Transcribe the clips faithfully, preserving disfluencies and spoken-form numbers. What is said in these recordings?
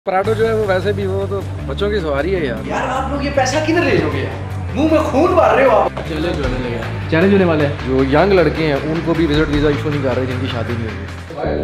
पराठो जो है वो वैसे भी वो तो बच्चों की सवारी है यार। यार आप लोग ये पैसा किधर ले लोगे यार? मुंह में खून मार रहे हो आप। चैलेंज होने लगे, चैलेंज होने वाले हैं। जो यंग लड़के हैं उनको भी विजिट वीज़ा इशू नहीं कर रहे जिनकी शादी नहीं होगी।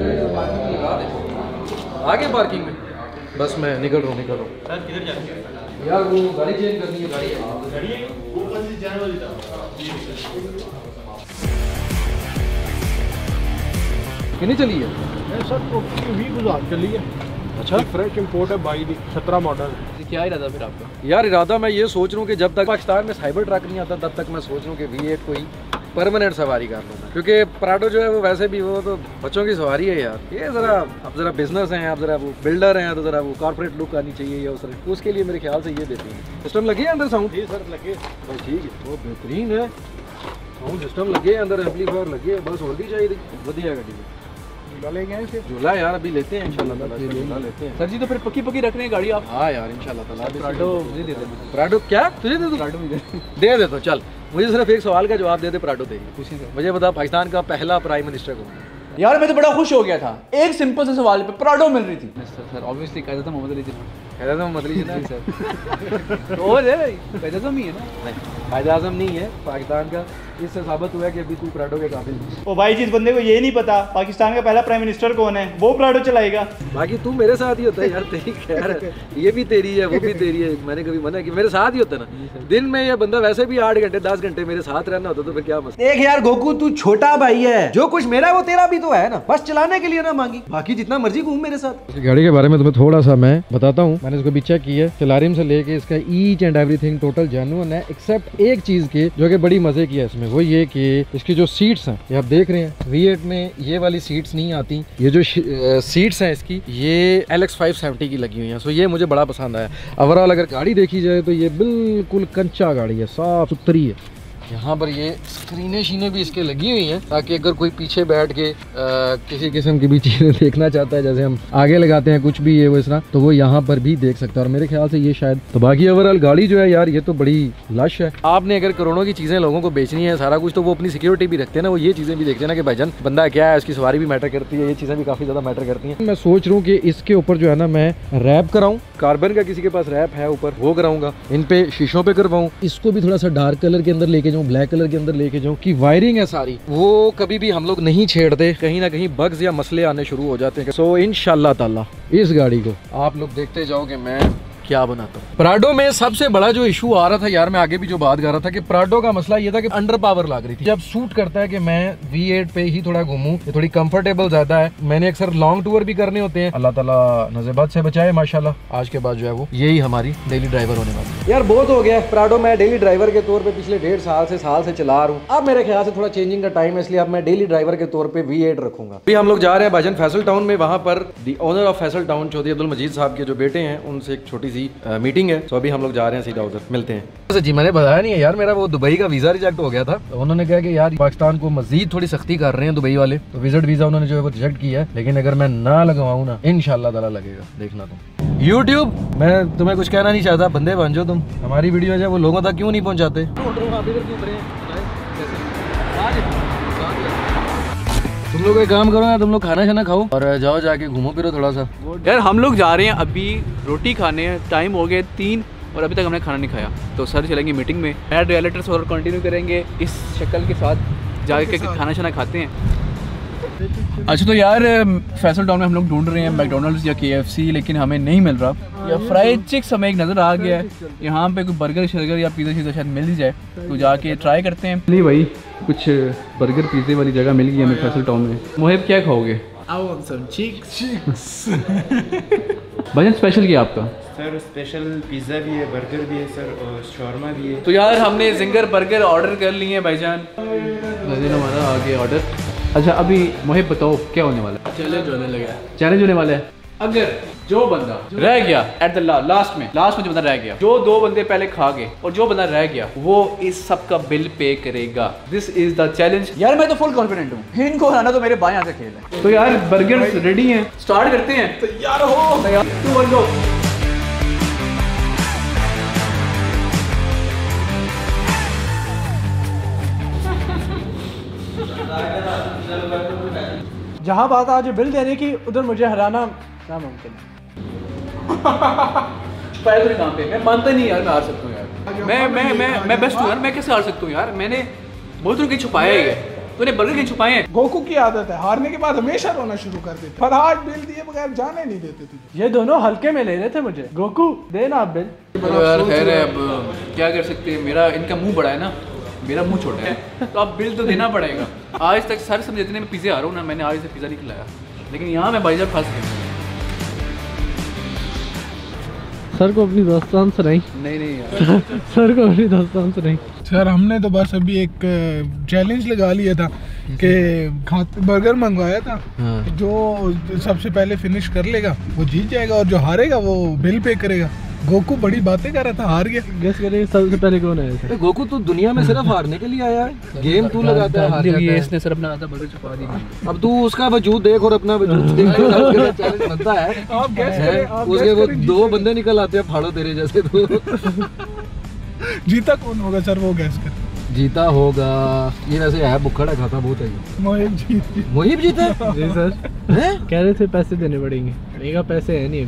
आगे पार्किंग में बस मैं निकल रहा हूँ निकल रहा हूँ यार। वो गाड़ी चेंज करनी है। गाड़ी कितनी चली है सर तो भी गुजार चली है। अच्छा, फ्रेश इंपोर्ट है बाई सत्रह मॉडल। क्या इरादा फिर आपका? यार इरादा मैं ये सोच रहा हूँ कि जब तक पाकिस्तान में साइबर ट्रक नहीं आता तब तक मैं सोच रहा हूँ कि वी एट कोई परमानेंट सवारी कर लूँगा, क्योंकि पराठो जो है वो वैसे भी वो तो बच्चों की सवारी है यार। ये ज़रा अब ज़रा बिजनेस हैं, आप ज़रा वो बिल्डर हैं तो ज़रा वो कॉर्पोरेट लुक आनी चाहिए या उस उसके लिए मेरे ख्याल से ये देती है। सिस्टम लगे अंदर साउंड? जी सर लगे। बस ठीक है, वो बेहतरीन है। साउंड सिस्टम लगे अंदर, एम्पलीफायर लगे, बस और भी चाहिए बढ़िया गाड़ी में। झूला ले गए फिर? झूला यार अभी लेते हैं इंशाल्लाह ताला, झूला लेते हैं। सर जी तो फिर पक्की पक्की रख रहे हैं गाड़ी आप? हाँ यार इंशाल्लाह ताला। पराठो मुझे दे दे। पराठो क्या तुझे दे दो? पराठो मुझे दे दे तो चल, मुझे सिर्फ एक सवाल का जवाब दे दे, पराठो देगी। मुझे बता पाकिस्तान का पहला प्राइम मिनिस्टर कौन है? यार मैं तो बड़ा खुश हो गया था एक सिंपल से सवाल पे पराठो मिल रही थी। सर ऑब्वियसली कहता था मोहम्मद अली जिन्ना। कहता था मोहम्मद अली जिन्ना सर। और है कहता था ही है ना। नहीं कायद आज़म नहीं है पाकिस्तान का। इससे साबित हुआ कि अभी तू पराठो के काबिल नहीं। ओ भाई जिस बंदे को ये नहीं पता पाकिस्तान का पहला प्राइम मिनिस्टर कौन है वो पराठो चलाएगा। बाकी तू मेरे साथ ही होता है यार, तेरी खैर है, ये भी तेरी है वो भी तेरी है। मैंने कभी मना कि मेरे साथ ही होता ना। दिन में ये बंदा वैसे भी आठ घंटे दस घंटे मेरे साथ रहना होता तो फिर क्या मसला। देख यार गोकू तू छोटा भाई है, जो कुछ मेरा वो तेरा भी तो है ना, बस चलाने के लिए ना मांगी, बाकी जितना मर्जी घूम मेरे साथ। गाड़ी के बारे में तुम्हें थोड़ा सा मैं बताता हूँ। मैंने इसको भी चेक किया है, चलारिम से लेके इसका each and everything total genuine है, एक्सेप्ट एक चीज के जो कि बड़ी मजे की है इसमें, वो ये कि इसकी जो सीट्स हैं ये आप देख रहे हैं वी एट में ये वाली सीट्स नहीं आती। ये जो सीट्स हैं इसकी ये एल एक्स फाइव सेवेंटी की लगी हुई हैं। सो ये मुझे बड़ा पसंद आया। ओवरऑल अगर गाड़ी देखी जाए तो ये बिल्कुल कंचा गाड़ी है, साफ सुथरी है। यहाँ पर ये स्क्रीनें शीनें भी इसके लगी हुई हैं ताकि अगर कोई पीछे बैठ के आ, किसी किस्म की भी चीज़ें देखना चाहता है, जैसे हम आगे लगाते हैं कुछ भी ये वो इस तरह, तो वो यहाँ पर भी देख सकता है। और मेरे ख्याल से ये शायद तो बाकी ओवरऑल गाड़ी जो है यार ये तो बड़ी लश है। आपने अगर करोड़ों की चीज़ें लोगों को बेचनी है सारा कुछ, तो वो अपनी सिक्योरिटी भी रखते हैं ना, वो ये चीज़ें भी देखते हैं ना कि भाईजान बंदा क्या है, उसकी सवारी भी मैटर करती है, ये चीज़ें भी काफ़ी ज़्यादा मैटर करती हैं। मैं सोच रहा हूँ कि इसके ऊपर जो है ना मैं रैप कराऊँ, कार्बन का किसी के पास रैप है ऊपर वो कराऊंगा, इन पे शीशों पे करवाऊँ, इसको भी थोड़ा सा डार्क कलर के अंदर लेके जाऊँ, ब्लैक कलर के अंदर लेके जाऊँ कि वायरिंग है सारी वो कभी भी हम लोग नहीं छेड़ते, कहीं ना कहीं बग्स या मसले आने शुरू हो जाते हैं। सो इंशाल्लाह ताला इस गाड़ी को आप लोग देखते जाओ कि मैं क्या बनाता हूँ। पराठो में सबसे बड़ा जो इशू आ रहा था यार, मैं आगे भी जो बात कर रहा था कि पराठो का मसला ये था कि अंडर पावर लग रही थी। जब सूट करता है कि मैं वी एट पे ही थोड़ा घूमूं, ये थोड़ी कंफर्टेबल ज्यादा है। मैंने अक्सर लॉन्ग टूर भी करने होते हैं, अल्लाह ताला नज़ेबात से बचाए माशाल्लाह। आज के बाद जो है वो यही हमारी डेली ड्राइवर होने वाली है। यार बहुत हो गया पराठो, मैं डेली ड्राइवर के तौर पर पिछले डेढ़ साल से साल से चला रहा हूँ। अब मेरे ख्याल से थोड़ा चेंजिंग का टाइम है, इसलिए अब मैं डेली ड्राइवर के तौर पर वी एट रखूंगा। अभी हम लोग जा रहे हैं भाईजान फैसल टाउन में, वहाँ पर the owner of Faisal town Chaudhry Abdul Majeed sahab के जो बेटे हैं उनसे एक छोटी सी मीटिंग है। तो अभी हम लोग जा रहे हैं सीधा उधर, मिलते हैं। जी मैंने बताया नहीं है यार, मेरा वो दुबई का वीज़ा रिजेक्ट हो गया था, तो उन्होंने कहा कि यार पाकिस्तान को मजीद थोड़ी सख्ती कर रहे हैं दुबई वाले, तो विजिट वीज़ा उन्होंने जो है वो रिजेक्ट किया है। लेकिन अगर मैं ना लगवाऊँ ना इंशाल्लाह ताला लगेगा, देखना तुम। यूट्यूब मैं तुम्हें कुछ कहना नहीं चाहता, बंदे बन जाओ तुम, हमारी वीडियो है वो लोगों तक क्यों नहीं पहुँचाते। तुम लोग एक काम करो ना, तुम लोग खाना शाना खाओ और जाओ जाके घूमो फिरो थोड़ा सा। यार हम लोग जा रहे हैं अभी रोटी खाने, टाइम हो गया तीन और अभी तक हमने खाना नहीं खाया, तो सर चलेंगे मीटिंग में। एड रियलिटर्स और कंटिन्यू करेंगे इस शक्ल के साथ, जाके खाना शाना खाते हैं। अच्छा तो यार फैसल टाउन में हम लोग ढूंढ रहे हैं मैकडोनल्ड्स या के एफ सी, लेकिन हमें नहीं मिल रहा। या फ्राइड चिक्स हमें एक नज़र आ गया है, यहाँ पे कोई बर्गर शर्गर या पिज़्ज़ा शिज़्ज़ा शायद मिल जाए, तो जाके ट्राई करते हैं। नहीं भाई कुछ बर्गर पिज़्ज़े वाली जगह मिल गई हमें फैसल टाउन में। मोहिब क्या खाओगे? भजन स्पेशल क्या आपका? सर स्पेशल पिज़्ज़ा भी है, बर्गर भी है सर, और शॉर्मा भी है। तो यार हमने जिंगर बर्गर ऑर्डर कर लिए हैं भाईजान, हमारा आ गया ऑर्डर। अच्छा अभी मोहिब बताओ क्या होने वाला है? चैलेंज होने लगा है। चैलेंज होने वाला है, अगर जो बंदा रह गया एट द लास्ट में लास्ट में जो बंदा रह गया, जो दो बंदे पहले खा गए और जो बंदा रह गया वो इस सब का बिल पे करेगा। This is the challenge. यार मैं तो फुल कॉन्फिडेंट हूँ, इनको हराना तो मेरे बाएं हाथ का खेल है। तो यार बर्गर रेडी हैं, स्टार्ट करते हैं। तैयार हो? तैयार। Two one go. जहाँ बात आज बिल देने की उधर मुझे हराना नामुमकिन है। पैर तो नहीं काम पे, मैं मानता नहीं यार मैं हार सकता हूँ यार। मैं मैं मैं मैं बेस्ट हूँ यार, मैं कैसे हार सकता हूँ यार। मैंने बहुत लोगों की छुपाया ही है, तूने बर्गर की छुपाए हैं। गोकू की आदत है हारने के बाद हमेशा रोना शुरू कर देते, पर आज बिल दिए बगैर जाने नहीं देते तुझे। ये दोनों हल्के में ले रहे थे मुझे। गोकू देना आप बिल। चलो यार खैर है, अब क्या कर सकते हैं, मेरा इनका मुंह बड़ा है ना, मेरा मुंह छोटा है, तो अब बिल तो देना पड़ेगा। आज तक सर समझते हैं मैं पिज़्ज़ा आ रहा हूँ ना, मैंने आज से पिज़्ज़ा नहीं खिलाया, लेकिन यहाँ मैं भाई साहब फंस गया। सर को अपनी दोस्तान सुनाई। नहीं नहीं यार सर को अपनी दोस्तान सुनाई। सर हमने तो बस अभी एक चैलेंज लगा लिया था कि खाते बर्गर मंगवाया था, हाँ। जो सबसे पहले फिनिश कर लेगा वो जीत जाएगा और जो हारेगा वो बिल पे करेगा। गोकू बड़ी बातें कर रहा था, हार गया। गेस करिए सबसे पहले कौन आया था? गोकू तू दुनिया में सिर्फ हारने के लिए आया है, गेम तू लगाता है, हार जाता है। इसने सर अपना आधा बर्गर छुपा दिया। अब तू उसका वजूद देख और अपना वजूद देख, चैलेंज बनता है। आप गैस करें, आप उसके गैस वो करें, दो बंदे निकल आते हैं फाड़ो तेरे जैसे। तो जीता कौन होगा सर वो गैस कर। जीता होगा ये, वैसे है भुक्खड़ है, खाता बहुत है। मोहिब जीत मोहिब जीता जी सर। है? कह रहे थे पैसे देने पड़ेंगे, मेरा पैसे है नहीं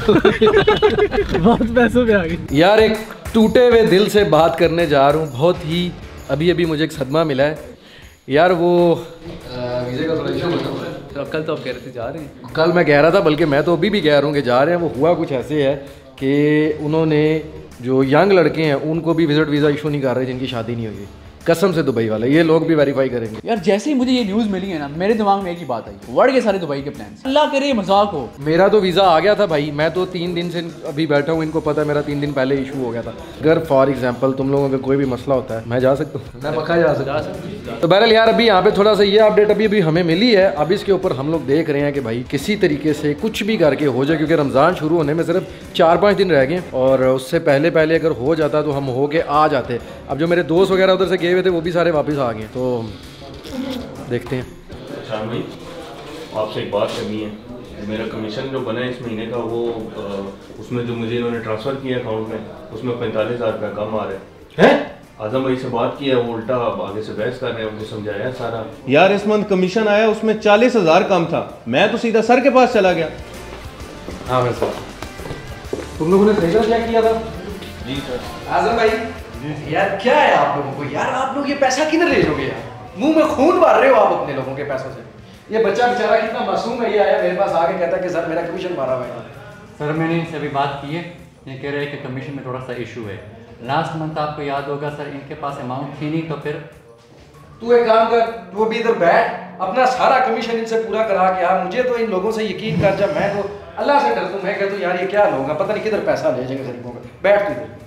अभी। बहुत पैसों पे आ गए यार। एक टूटे हुए दिल से बात करने जा रहा हूँ, बहुत ही अभी अभी मुझे एक सदमा मिला है यार। वो वीज़े का थोड़ा इशू होता है। कल तो आप कह रहे थे जा रहे हैं। कल मैं कह रहा था, बल्कि मैं तो अभी भी कह रहा हूँ कि जा रहे हैं। वो हुआ कुछ ऐसे है कि उन्होंने जो यंग लड़के हैं उनको भी विजिट वीज़ा इशू नहीं कर रहे जिनकी शादी नहीं हुई। कसम से दुबई वाले, ये लोग भी वेरीफाई करेंगे। यार जैसे ही मुझे ये न्यूज़ मिली है ना, मेरे दिमाग में एक ही बात आई, बढ़ गए सारे दुबई के प्लान्स। अल्लाह करे ये मजाक हो। मेरा तो वीज़ा आ गया था भाई, मैं तो तीन दिन से अभी बैठा हूँ, इनको पता है मेरा तीन दिन पहले इशू हो गया था। अगर फॉर एग्जांपल तुम लोगों का कोई भी मसला होता है, मैं जा सकता हूँ, मैं पक्का जा सकता हूँ। तो बहरहाल यार अभी यहाँ पे थोड़ा सा ये अपडेट अभी अभी हमें मिली है। अब इसके ऊपर हम लोग देख रहे हैं कि भाई किसी तरीके से कुछ भी करके हो जाए, क्योंकि रमज़ान शुरू होने में सिर्फ चार पाँच दिन रह गए और उससे पहले पहले अगर हो जाता तो हम हो के आ जाते। अब जो मेरे दोस्त वगैरह उधर से गए हुए थे वो भी सारे वापस आ गए, तो देखते हैं। शान भाई आपसे एक बात करनी है। मेरा कमीशन जो बना है इस महीने का, वो आ, उसमें जो मुझे इन्होंने ट्रांसफ़र किया अकाउंट में, उसमें पैंतालीस हज़ार रुपया कम आ रहा है। आजम भाई से बात किया, वो उल्टा आगे से बहस कर रहे हैं, उनको समझाया सारा। यार इस मंथ कमीशन आया उसमें चालीस हज़ार कम था, मैं तो सीधा सर के पास चला गया। हाँ मैं सर, तुम लोगों ने ट्रेजर चेक किया था? जी सर। आजम भाई यार क्या है आप लोगों को यार, आप लोग ये पैसा किधर ले जाओगे यार? मुंह में खून मार रहे हो आप अपने लोगों के पैसों से। ये बच्चा बेचारा कितना मासूम है, ये आया मेरे पास आके कहता है कि सर मेरा कमीशन मारा हुआ है। सर मैंने इनसे अभी बात की है, ये कह रहे हैं कि कमीशन में थोड़ा सा इशू है। लास्ट मंथ आपको याद होगा सर, इनके पास अमाउंट थी नहीं, तो फिर तू एक काम कर, तू अभी इधर बैठ, अपना सारा कमीशन इनसे पूरा करा के यार। मुझे तो इन लोगों से यकीन कर, जब मैं तो अल्लाह से डरता हूँ, मैं कहता हूँ यार ये क्या लोग हैं, पता नहीं किधर पैसा ले जाएंगे गरीबों का। बैठ तू इधर,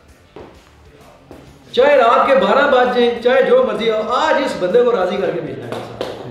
चाहे रात के बारह बज जाए, चाहे जो मर्जी हो, आज इस बंदे को राजी करके भेजना है।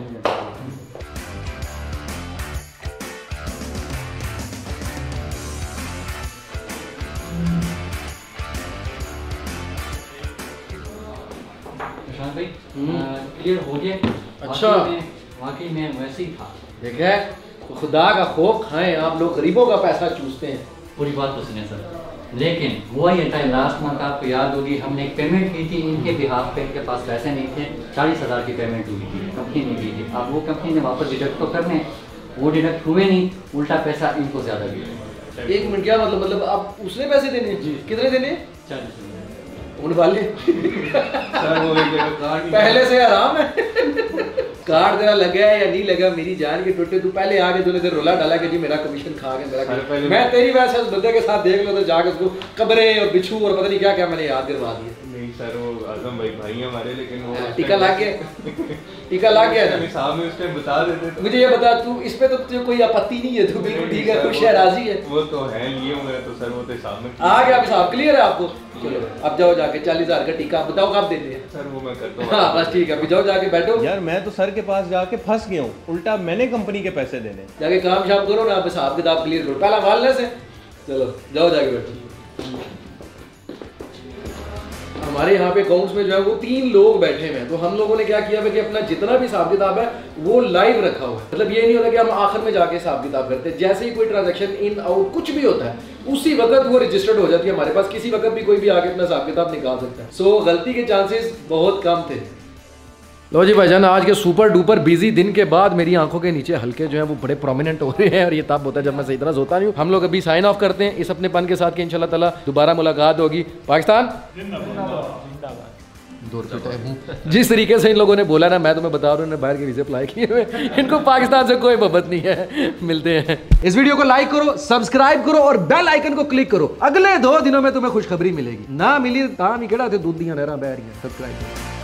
प्रशांत भाई क्लियर हो गया। अच्छा। वाकई में वाकई में वैसे ही था। देखा है, तो खुदा का खौफ खाएं आप लोग, गरीबों का पैसा चूसते हैं। पूरी बात तो सुने सर, लेकिन हुआ ये था लास्ट मंथ आपको याद होगी, हमने एक पेमेंट की थी इनके बिहाफ पे, इनके पास पैसे नहीं थे, चालीस हज़ार की पेमेंट हुई थी, कंपनी ने की थी। अब वो कंपनी ने वापस डिडक्ट तो करने, वो डिडक्ट हुए नहीं, उल्टा पैसा इनको ज़्यादा दिया। एक मिनट, क्या मतलब? मतलब आप उसने पैसे देने? जी कितने देने? चालीस उन वाले सर वो एक जगह कार्ड पहले से आराम है। कार्ड तेरा लगा है या नहीं लगा, मेरी जान के टुट्टे, तू पहले आके तूने इधर रोला डाला कि जी मेरा कमीशन खा गया मेरा कमीशन। मैं तेरी वजह से उस बंदे के साथ देख लो तो जाके उसको कब्रें और बिच्छू और पता नहीं क्या क्या मैंने याद करवा दिए। नहीं सर, वो आजम भाई भाई हमारे, लेकिन वो टीका लग गया, टीका लग गया ना। साहब में उस टाइम बता देते तो। मुझे ये बता, तू इस पे तो तुझे कोई आपत्ति नहीं है, तू बिल्कुल ठीक है, खुश है, राजी है? वो तो है लिए हुए, तो सर वो तो हिसाब में आ गया हिसाब, क्लियर है आपको? चलो अब जाओ जाके चालीस हजार का टीका बताओ कब देते हैं। सर वो मैं करता हूँ। हाँ बस ठीक है, अभी जाओ जाके बैठो, यार मैं तो सर के पास जाके फंस गया हूँ, उल्टा मैंने कंपनी के पैसे देने। जाके काम शाम करो ना, आप हिसाब किताब क्लियर करो पहला मालने से। चलो जाओ जाके बैठो। हमारे यहाँ पे अकाउंट्स में जो है वो तीन लोग बैठे हुए हैं, तो हम लोगों ने क्या किया है कि अपना जितना भी हिसाब किताब है वो लाइव रखा हुआ है। मतलब ये नहीं होता कि हम आखिर में जाके हिसाब किताब करते हैं, जैसे ही कोई ट्रांजैक्शन इन आउट कुछ भी होता है उसी वक्त वो रजिस्टर्ड हो जाती है हमारे पास, किसी वक्त भी कोई भी आके अपना हिसाब किताब निकाल सकता है। सो गलती के चांसेस बहुत कम थे। लो जी भाईजान, आज के सुपर डुपर बिजी दिन के बाद मेरी आंखों के नीचे हल्के जो है वो बड़े प्रोमिनेंट हो रहे हैं, और ये तब होता है जब मैं सही तरह सोता नहीं हूँ। हम लोग अभी साइन ऑफ करते हैं इस अपने पन के साथ कि इंशाल्लाह ताला दोबारा मुलाकात होगी। पाकिस्तान दो रुपये टाइम हूँ। जिस तरीके से इन लोगों ने बोला ना, मैं तुम्हें बता रहा हूँ, बाहर के वीजे अप्लाई किए हुए, इनको पाकिस्तान से कोई मोहब्बत नहीं है। मिलते हैं। इस वीडियो को लाइक करो, सब्सक्राइब करो और बेल आइकन को क्लिक करो। अगले दो दिनों में तुम्हें खुशखबरी मिलेगी। ना मिली काम ही केड़ा थे दूध दियां नहरां बह रही हैं। सब्सक्राइब करो।